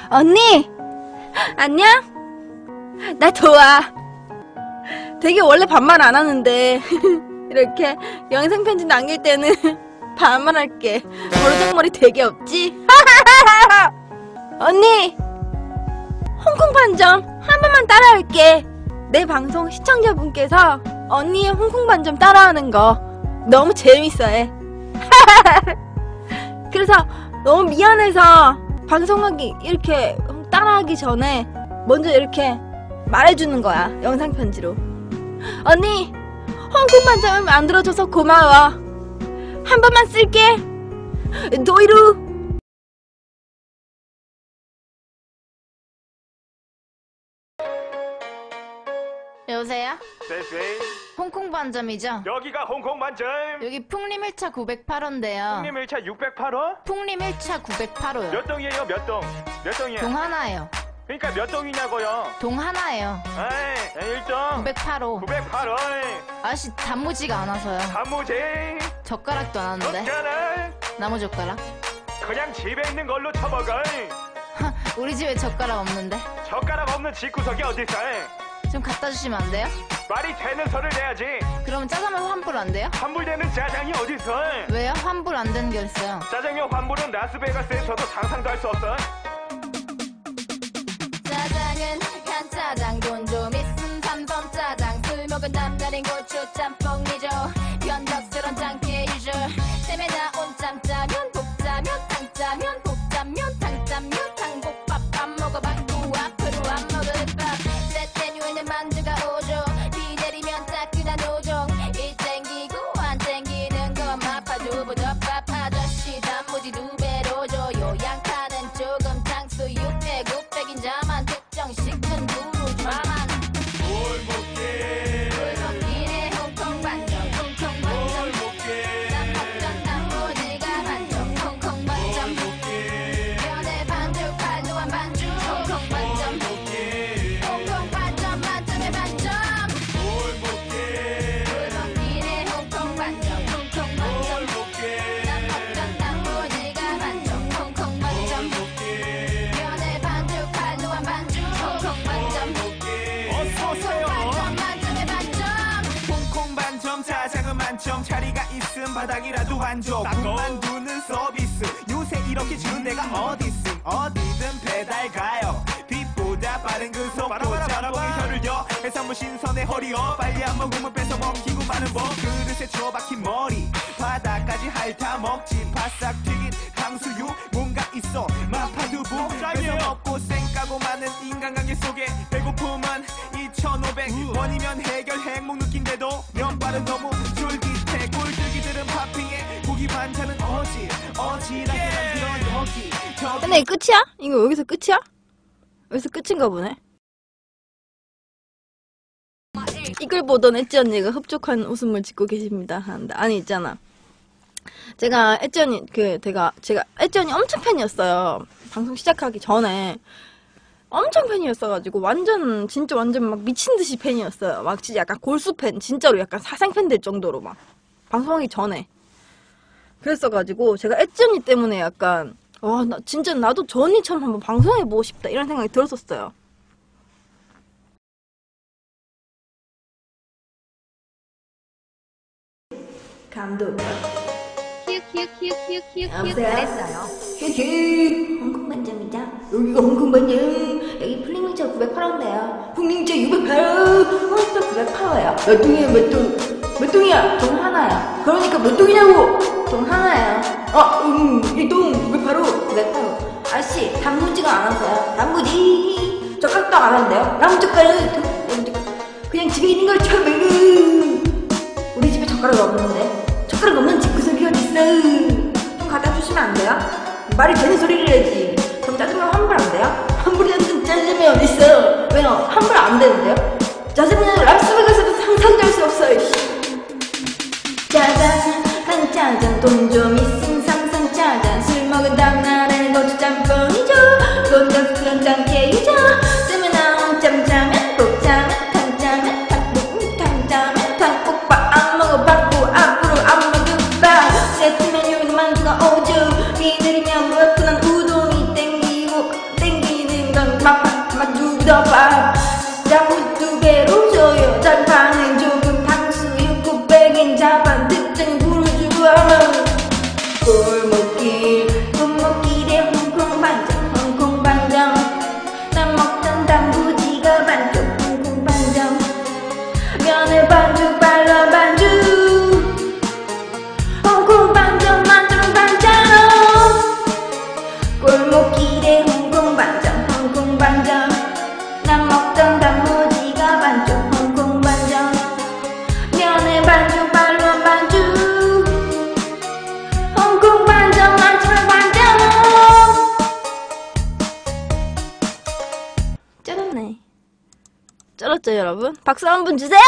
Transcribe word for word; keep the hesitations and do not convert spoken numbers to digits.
언니! 안녕? 나 좋아. 되게 원래 반말 안 하는데 이렇게 영상 편지 남길 때는 반말할게. 버르장머리 되게 없지? 언니! 홍콩 반점 한 번만 따라할게. 내 방송 시청자분께서 언니의 홍콩 반점 따라하는 거 너무 재밌어해. 그래서 너무 미안해서 방송하기 이렇게 따라하기 전에 먼저 이렇게 말해주는 거야. 영상 편지로. 언니 홍콩 반점 만들어줘서 고마워. 한 번만 쓸게. 도이루. 여보세요? 네네. 홍콩 반점이죠? 여기가 홍콩 반점. 여기 풍림 일 차 구백팔 호인데요. 풍림 일 차 육백팔 호? 풍림 일 차 구백팔 호요. 몇 동이에요? 몇 동? 몇 동이에요? 동 하나예요. 그러니까 몇 동이냐고요? 동 하나예요. 에이, 일 동. 구백팔 호. 구백팔 호. 아저씨 단무지가 안 와서요. 단무지. 젓가락도 안 왔는데. 젓가락. 나무 젓가락? 그냥 집에 있는 걸로 쳐먹어. 우리 집에 젓가락 없는데. 젓가락 없는 집구석이 어딨어? 좀 갖다 주시면 안 돼요? 말이 되는 소리를 내야지. 그러면 짜장면 환불 안 돼요? 환불되는 짜장이 어딨어? 왜요? 환불 안 되는 게 있어요. 짜장면 환불은 라스베가스에서도 상상도 할 수 없어. 짜장은 간짜장 돈 좀 있음 삼선 짜장 술 먹은 남다른 고추 짬뽕이죠. 변덕스런 짱깨이죠. 쌤에 나온 짬짜면 복짜면 탕짜면 복짜면 탕짜면 탕복밥 안 먹어봤고 앞으로 안 먹을 밥. 셋 메뉴에는 만두가 오죠. 비 내리면 따끈한 오종. 이 땡기고 안 땡기는 건 마파두부 덮밥 아저씨 단무지 두 배로 줘요. 양파는 조금 탕수육 백 오백인 자만 특정 식은 두루 좌만. 뭘 먹게? 물 먹기에 홍콩 반점 홍콩 반점. 난 먹던 단무지가 반점 홍콩 반점. 면에 반죽 발도한 반죽 홍콩 반점. 홍콩 반점 만점에 반점. 물 먹기에 홍콩 반점 홍콩 반점. 난 먹던 단무지가 반점 홍콩 반점. 면에 반죽 발도한 반죽 홍콩 반점. 어서오세요. 반점 만점에 반점. 홍콩 반점 짜장은 만점 자리가 있음 바닥이라도 한쪽 군만두는 서비스 요새 이렇게 주는 데가 어딨음 어디든 배달 가요 빛보다 빠른 그 속도 짬뽕이 혀를 여 해산물 신선해 허리어 빨리 안 먹으면 뺏어 먹히고 마는 법 그릇에 처박힌 머리 바닥까지 핥아 먹지 바싹 튀긴 탕수육 뭔가 있어 마파두부 뺏어 먹고 쌩까고 많은 인간관계 속에 배고픔은 이천오백 원이면 해결 행복 느낀데도 면발은 너무 쫄깃해 꼴뚜기들은 파핑해 고기 반찬은 어지 어지럽게 만들어 여기 저기 근데 이거 끝이야? 이거 여기서 끝이야? 여기서 끝인가 보네. 이걸 보던 엣지 언니가 흡족한 웃음을 짓고 계십니다 하는데 아니 있잖아. 제가 엣지 언니 그 제가 제가 엣지 언니 엄청 팬이었어요. 방송 시작하기 전에 엄청 팬이었어가지고 완전 진짜 완전 막 미친듯이 팬이었어요. 막 진짜 약간 골수 팬 진짜로 약간 사생 팬 될 정도로 막 방송하기 전에 그랬어가지고 제가 엣지 언니 때문에 약간 와 나 진짜 나도 저 언니처럼 한번 방송해보고 싶다 이런 생각이 들었었어요. 감독 키읔키읔키읔키읔키읔 잘했어요. 휴휴 홍콩 반점이다. 여기가 홍콩 반점. 여기 풍림일차 구백팔 호인데요. 풍림일차 육백팔 호. 홍콩 구백팔 호예요. 몇 동이야 몇 동? 몇 동이야? 동 하나야. 그러니까 몇 동이냐고? 동 하나예요. 아, 음, 일 동 구백팔 호. 구백팔 호. 아씨 단무지가 안 왔어요. 단무지. 젓가락도 안 왔는데요. 나무 젓가락. 그냥 집에 있는 걸 쳐먹어. 우리 집에 젓가락 없는데. 젓가락 없는 집구석이 어딨어. 좀 갖다 주시면 안 돼요? 말이 되는 소리를 해야지. 그럼 짜장면 환불 안 돼요? 환불되는 짜장면 어딨어? 왜요? 환불 안 되는데요? 짜장면 라스베가스도 상상도 할 수 없어요. 짜장 난 짜장 돈 좀 있음 상상 짜장 술 먹은 다음날에 고추 짬뽕이죠. 돈덕스런 짱깨이죠. 뜸에 나온 짬짜면 복짜면 탕짜면 탕국 탕짜면 탕국밥 안 먹어봤고 앞으로 안 먹을 밥 세트 메뉴는 만두가 오죠. 비 내리면 물어뜯는 우동이 땡기고 땡기는 여러분? 박수 한 번 주세요!